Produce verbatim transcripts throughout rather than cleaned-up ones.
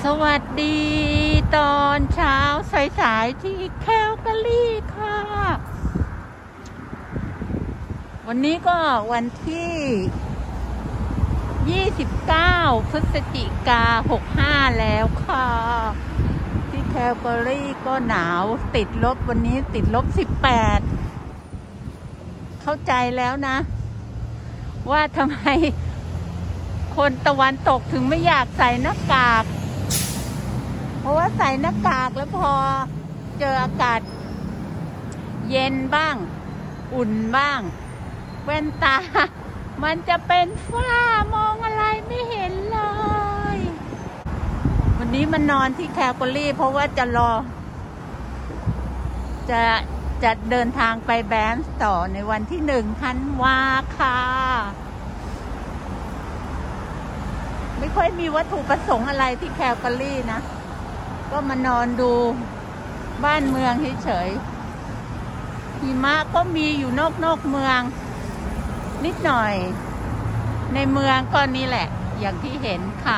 สวัสดีตอนเช้าสายๆที่แคลการีค่ะวันนี้ก็วันที่ยี่สิบเก้าพฤศจิกาหกห้าแล้วค่ะที่แคลการีก็หนาวติดลบวันนี้ติดลบสิบแปดเข้าใจแล้วนะว่าทำไมคนตะวันตกถึงไม่อยากใส่หน้ากากเพราะว่าใส่หน้ากากแล้วพอเจออากาศเย็นบ้างอุ่นบ้างแว่นตามันจะเป็นฝ้ามองอะไรไม่เห็นเลยวันนี้มันนอนที่แคลการีเพราะว่าจะรอจะจะเดินทางไปแบนส์ต่อในวันที่หนึ่งธันวาค่ะไม่ค่อยมีวัตถุประสงค์อะไรที่แคลการีนะก็มานอนดูบ้านเมืองเฉยๆหิมะก็มีอยู่นอกนอกเมืองนิดหน่อยในเมืองก็นี่แหละอย่างที่เห็นค่ะ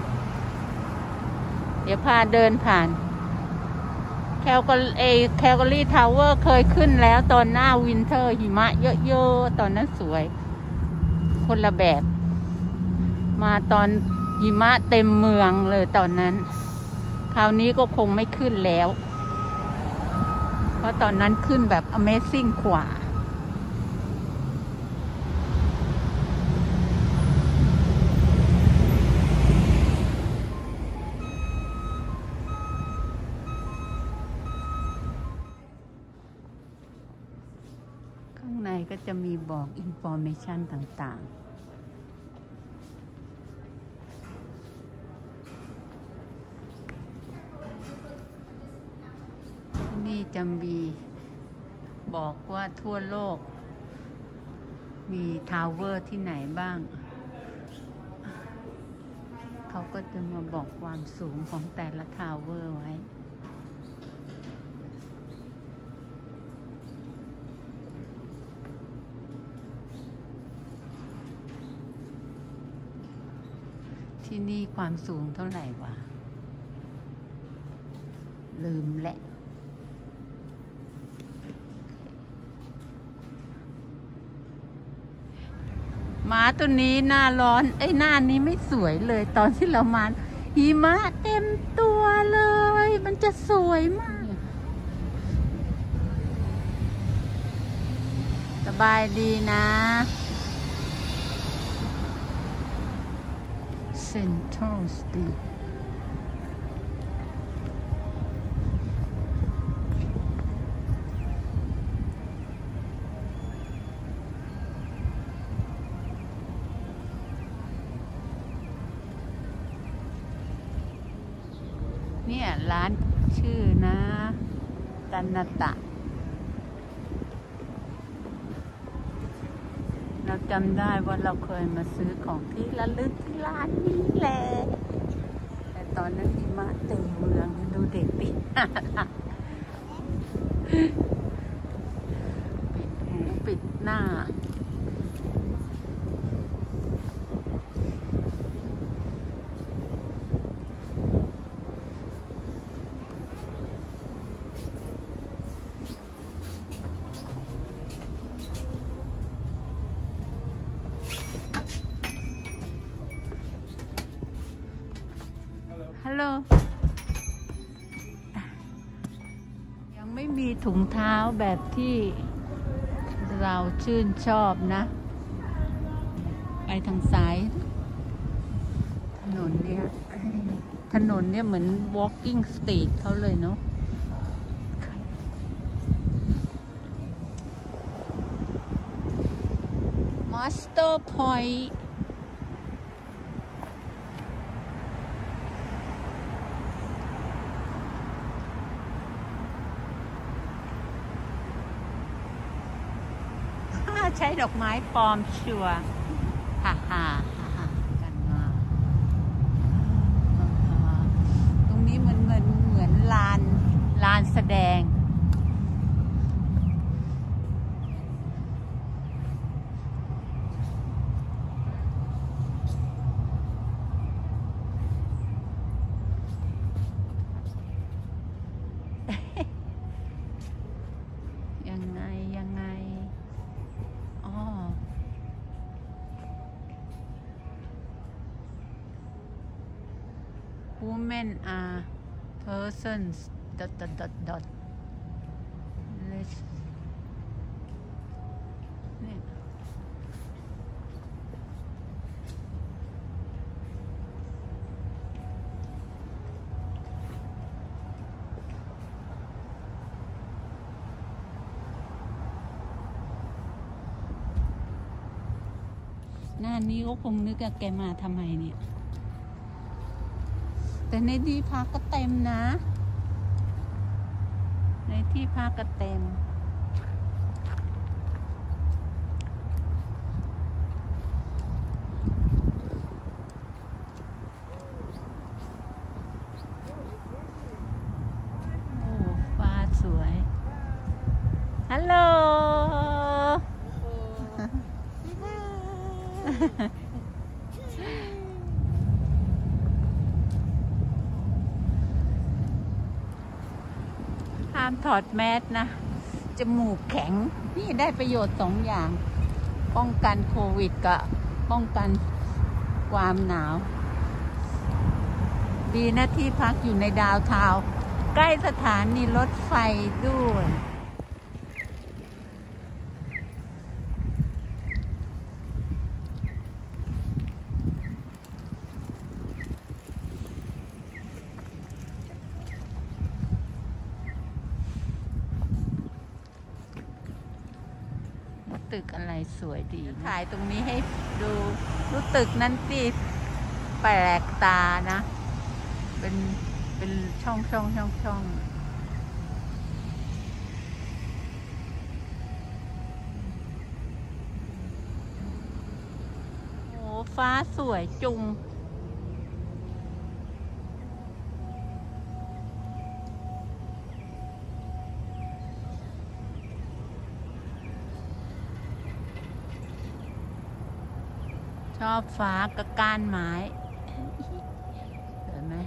เดี๋ยวพาเดินผ่านแคลการีแคลการีทาวเวอร์เคยขึ้นแล้วตอนหน้าวินเทอร์หิมะเยอะๆตอนนั้นสวยคนละแบบมาตอนหิมะเต็มเมืองเลยตอนนั้นคราวนี้ก็คงไม่ขึ้นแล้วเพราะตอนนั้นขึ้นแบบ Amazing กว่าข้างในก็จะมีบอก Information ต่างๆนี่จะมีบอกว่าทั่วโลกมีทาวเวอร์ที่ไหนบ้างเขาก็จะมาบอกความสูงของแต่ละทาวเวอร์ไว้ที่นี่ความสูงเท่าไหร่วะลืมแหละหมาตัวนี้หน้าร้อนไอ้หน้านี้ไม่สวยเลยตอนที่เรามาหิมะเต็มตัวเลยมันจะสวยมากสบายดีนะ Central Streetเนี่ยร้านชื่อนะตันนาตะเราจำได้ว่าเราเคยมาซื้อของที่ระลึกที่ร้านนี้แหละแต่ตอนนั้นหิมะเต็มเมืองดูเด็กปิด ปิดหูปิดหน้าฮัลโหลยังไม่มีถุงเท้าแบบที่เราชื่นชอบนะไปทางซ้ายถนนเนี่ยถนนเนี่ยเหมือน walking street เขาเลยเนาะมาสเตอร์พอยต์ใช้ดอกไม้ปลอมชัวร์ฮ่าฮ่าฮ่ากันมาตรงนี้มันเหมือนเหมือนลานลานแสดง ต women are persons dot dot dot dot let's เนี่ยหน้านี้ก็คงนึกว่าแกมาทำไมเนี่ยแต่ในที่พักก็เต็มนะในที่พักก็เต็มโอ้ฟ้าสวยฮัลโหลห้ามถอดแมสนะจมูกแข็งนี่ได้ประโยชน์สองอย่างป้องกันโควิดกับป้องกันความหนาวดีนะที่พักอยู่ในดาวน์ทาวน์ใกล้สถานีรถไฟด้วยตึกอะไรสวยดีถ่ายตรงนี้ให้ดูรูตึกนั้นสิแปลกตานะเป็นเป็นช่องช่องช่องช่องโอ้ฟ้าสวยจุงชอบฟ้ากับก้านไม้เห็นไหม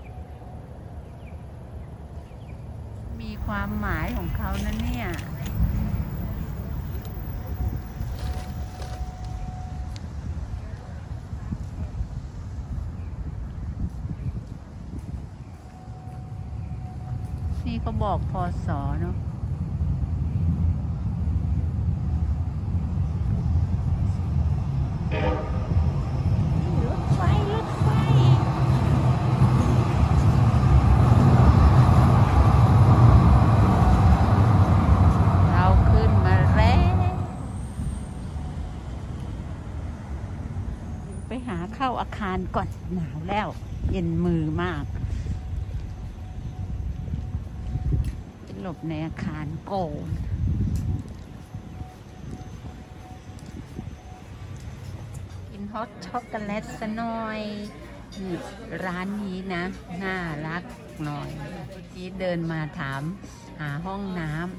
มีความหมายของเขานะเนี่ยนี่เขาบอกพศเนาะไปหาเข้าอาคารก่อนหนาวแล้วเย็นมือมากไปหลบในอาคารโกนกินฮอตช็อกโกแลตซะหน่อยนี่ร้านนี้นะน่ารักหน่อยเมื่อกี้เดินมาถามหาห้องน้ำ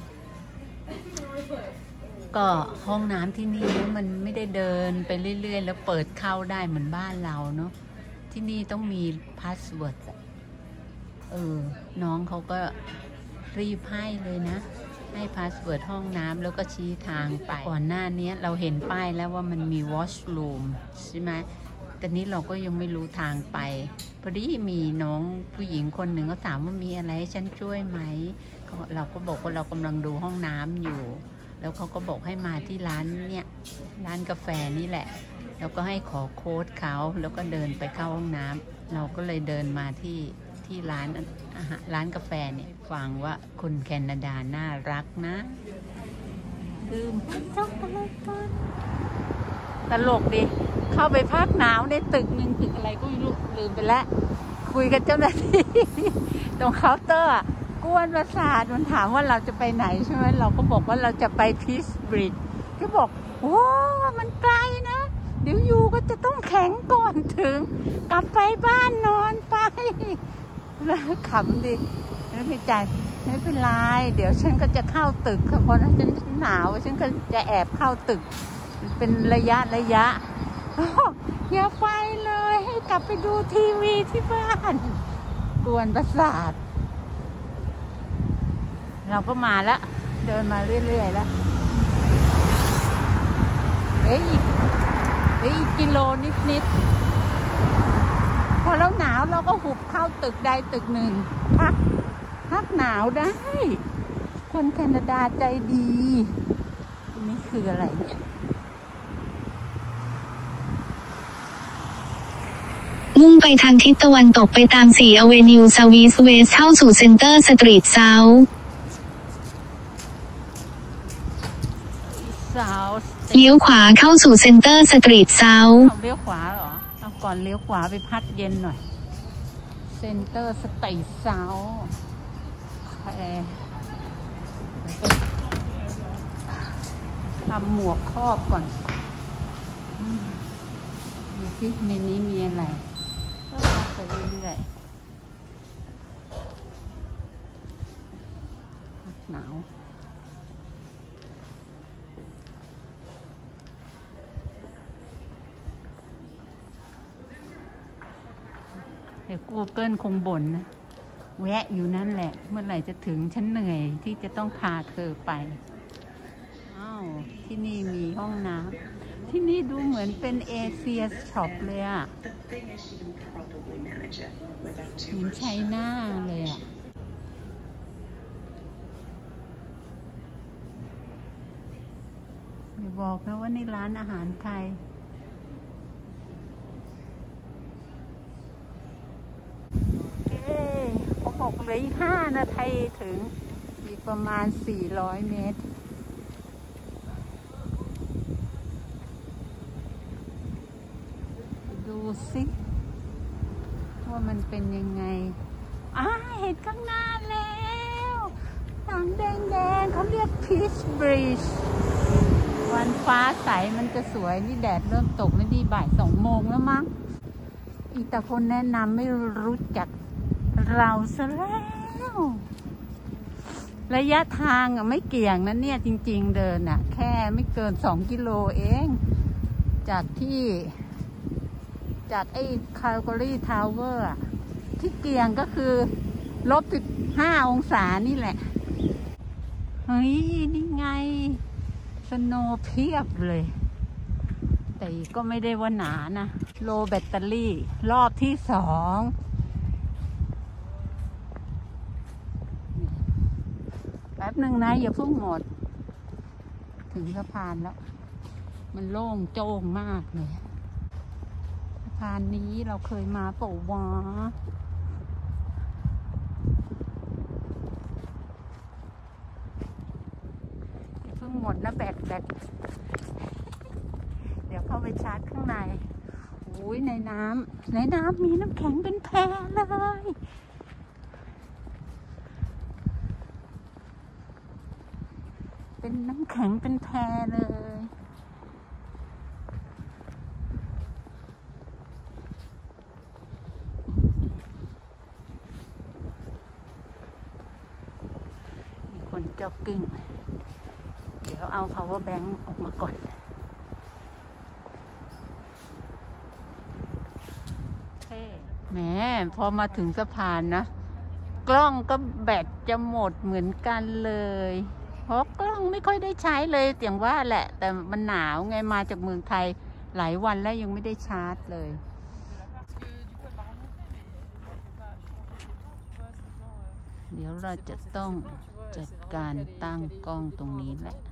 ก็ห้องน้ำที่นี่มันไม่ได้เดินไปเรื่อยๆแล้วเปิดเข้าได้เหมือนบ้านเราเนาะที่นี่ต้องมีพาสเวิร์ดเออน้องเขาก็รีบให้เลยนะให้พาสเวิร์ดห้องน้ำแล้วก็ชี้ทางไปก่อนหน้านี้เราเห็นป้ายแล้วว่ามันมีวอชรูมใช่ไหมแต่นี้เราก็ยังไม่รู้ทางไปพอดีมีน้องผู้หญิงคนหนึ่งก็ถามว่ามีอะไรให้ฉันช่วยไหมเราก็บอกว่าเรากำลังดูห้องน้ำอยู่แล้วเขาก็บอกให้มาที่ร้านเนี่ยร้านกาแฟนี่แหละแล้วก็ให้ขอโค้ดเขาแล้วก็เดินไปเข้าห้องน้ำเราก็เลยเดินมาที่ที่ร้านอาหารร้านกาแฟเนี่ยฟังว่าคนแคนาดาน่ารักนะดื่มช็อกโกแลตกันตลกดิเข้าไปพักหนาวในตึกหนึ่งตึกอะไรก็ไม่รู้ลืมไปแล้วคุยกับเจ้าหน้าที่ตรงเคาน์เตอร์กวนประสาทมันถามว่าเราจะไปไหนใช่ไหมเราก็บอกว่าเราจะไปพีซบริดจ์ก็บอกโอ้มันไกลนะเดี๋ยวยูก็จะต้องแข็งก่อนถึงกลับไปบ้านนอนไปแล้วขำดิแล้วพี่ใจไม่เป็นไรเดี๋ยวฉันก็จะเข้าตึกเพราะนั้นฉันหนาวฉันก็จะแอบเข้าตึกเป็นระยะระยะอย่าไปเลยให้กลับไปดูทีวีที่บ้านกวนประสาทเราก็มาแล้วเดินมาเรื่อยๆแล้วเอ้ยอีกเอ้ยอีกกิโลนิดๆพอแล้วหนาวาวเราก็หุบเข้าตึกใดตึกหนึ่งพักพักหนาวได้คนแคนาดาใจดีนี่คืออะไรเนี่ยมุ่งไปทางทิศตะวันตกไปตามสี่อเวนิวเซาท์อีสต์เวสต์เข้าสู่เซ็นเตอร์สตรีทเซาท์เลี้ยวขวาเข้าสู่เซ็นเตอร์สตรีทเซาท์เลี้ยวขวาเหรอเอาก่อนเลี้ยวขวาไปพักเย็นหน่อยเซ็นเตอร์สตรีทเซาท์ทำหมวกครอบก่อนดูสิในนี้มีอะไรก็พักไปเรื่อยๆหนาวเดี๋ยว Google คงบ่นนะแวะอยู่นั่นแหละเมื่อไหร่จะถึงฉันเหนื่อยที่จะต้องพาเธอไปอ้าวที่นี่มีห้องน้ำที่นี่ดูเหมือนเป็นเอเชียช็อปเลยอะเหมือนไชน่าเลยอะอย่าบอกนะว่านี่ร้านอาหารไทยหกหรือห้านาทีถึงอีกประมาณสี่ร้อยเมตรดูสิว่ามันเป็นยังไงอ้าเห็นข้างหน้าแล้วถังแดงๆเขาเรียก Peach Bridge วันฟ้าใสมันจะสวยนี่แดดเริ่มตกนี่ดีบ่ายสองโมงแล้วมั้งอีตาคนแนะนำไม่รู้จักเราซะแล้วระยะทางอ่ะไม่เกี่ยงนะเนี่ยจริงๆเดินอ่ะแค่ไม่เกินสองกิโลเองจากที่จากไอ้คาลการีทาวเวอร์ที่เกี่ยงก็คือลบสิบห้าองศานี่แหละเฮ้ยนี่ไงสโนว์เพียบเลยแต่ก็ไม่ได้ว่าหนานะโลแบตเตอรี่รอบที่สองแป๊บหนึ่งนะอย่าเพิ่งหมดถึงสะพานแล้วมันโล่งโจ้งมากเลยสะพานนี้เราเคยมาเปล่าวะอย่าเพิ่งหมดนะแบตแบตเดี๋ยวเข้าไปชาร์จข้างในอุ้ยในน้ำในน้ำมีน้ำแข็งเป็นแพเลยเป็นน้ำแข็งเป็นแพเลยมีคนจ็อกกิ้งเดี๋ยวเอา power bank ออกมาก่อนแหมพอมาถึงสะพานนะกล้องก็แบตจะหมดเหมือนกันเลยเพราะกล้องไม่ค่อยได้ใช้เลยอย่างว่าแหละแต่มันหนาวไงมาจากเมืองไทยหลายวันแล้วยังไม่ได้ชาร์จเลยเดี๋ยวเราจะต้องจัดการตั้งกล้องตรงนี้แหละ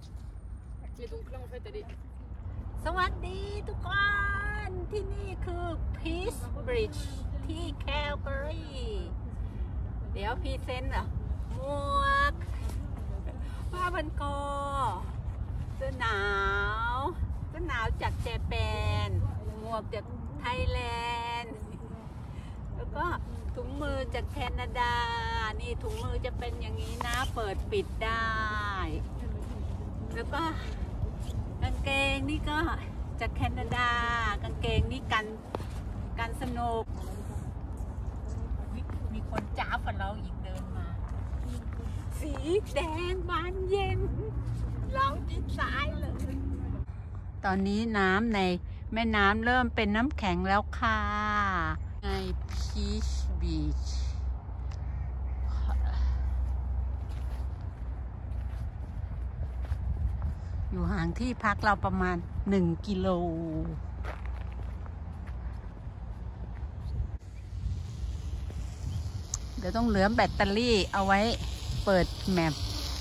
สวัสดีทุกคนที่นี่คือ Peach Bridge ที่แคลการีเดี๋ยวพรีเซนต์เหรอหมวกผ้าพันคอเสื้อหนาวเสื้อหนาวจากเจแปนหมวกจากไทยแลนด์แล้วก็ถุงมือจากแคนาดานี่ถุงมือจะเป็นอย่างนี้นะเปิดปิดได้แล้วก็กางเกงนี่ก็จากแคนาดากางเกงนี่กันกันสนุกมีคนจ้าบกับเราอีกเดินมาสีแดงบานเย็นเราจิตสายเลยตอนนี้น้ำในแม่น้ำเริ่มเป็นน้ำแข็งแล้วค่ะใน Peach Beach อยู่ห่างที่พักเราประมาณหนึ่งกิโลเดี๋ยวต้องเหลือแบตเตอรี่เอาไว้เปิดแมป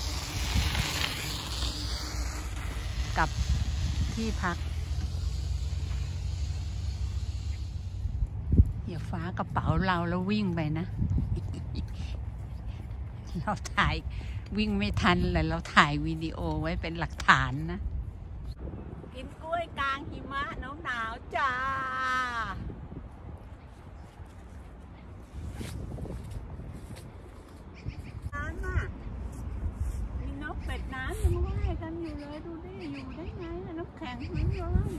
กับที่พักอย่าฟ้ากระเป๋าเราแล้ววิ่งไปนะ เราถ่ายวิ่งไม่ทันเลยเราถ่ายวิดีโอไว้เป็นหลักฐานนะกินกล้วยกลางหิมะหนาวหนาวจ้าน้ำอ่ะมีนกเป็ดน้ำยังว่ายกันอยู่เลยดูดิอยู่ได้ไงน้ำแข็งพื้นร้อน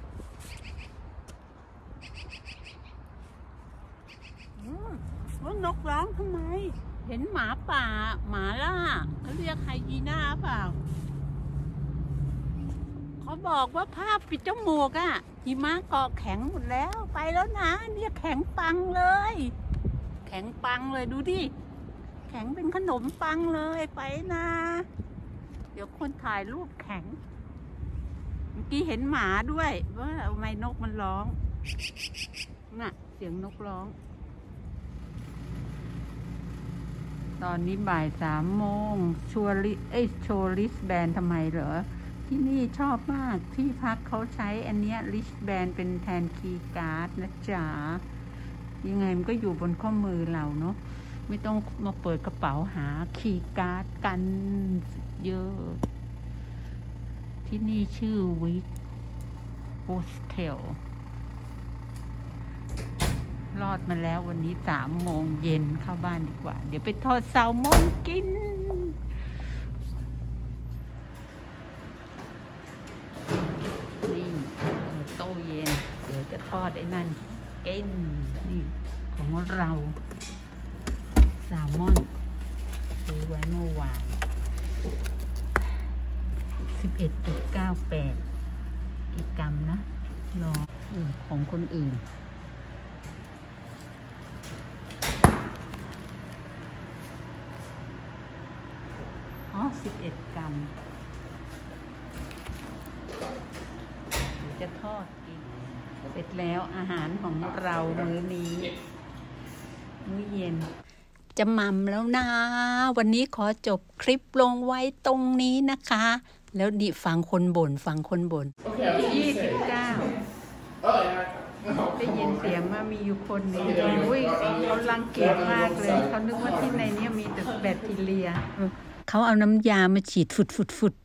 ว่านกร้องทำไมเห็นหมาป่าหมาล่าเขาเรียกไฮยีน่าเปล่าเขาบอกว่าภาพปิดจมูกอะหิมะเกาะแข็งหมดแล้วไปแล้วนะเนี่ยแข็งปังเลยแข็งปังเลยดูดิแข็งเป็นขนมปังเลยไปนะเดี๋ยวคนถ่ายรูปแข็งเมื่อกี้เห็นหมาด้วยว่าทำไมนกมันร้องน่ะเสียงนกร้องตอนนี้บ่ายสามโมงชัวริเอ้ยโชว์ลิสแบนทำไมเหรอที่นี่ชอบมากที่พักเขาใช้อันเนี้ยลิสแบนเป็นแทนคีย์การ์ดนะจ๊ะยังไงมันก็อยู่บนข้อมือเราเนาะไม่ต้องมาเปิดกระเป๋าหาคีย์การ์ดกันเยอะที่นี่ชื่อวิกโฮสเทลรอดมาแล้ววันนี้สามโมงเย็นเข้าบ้านดีกว่าเดี๋ยวไปทอดแซลมอนกินนี่โต๊ะเย็นเดี๋ยวจะทอดไอ้นั่นกินนี่ของเราแซลมอนซื้อไว้เมื่อวาน สิบเอ็ดจุดเก้าแปด กิกรัมนะรอของคนอื่นอ๋อสิบเอ็ดกรัมเดี๋ยวจะทอดกินเสร็จแล้วอาหารของเรามื้อนี้มื้อเย็นจะหม่ำแล้วนะวันนี้ขอจบคลิปลงไว้ตรงนี้นะคะแล้วดิฟังคนบ่นฟังคนบ่นยี่สิบเก้าได้ยินเสียงว่ามีอยู่คนนี้อุ้ยเขารังเกียจมากเลยเขานึกว่าที่ในนี้มีแต่แบคทีเรียเขาเอาน้ำยามาฉีดฝุดฝุดฝุด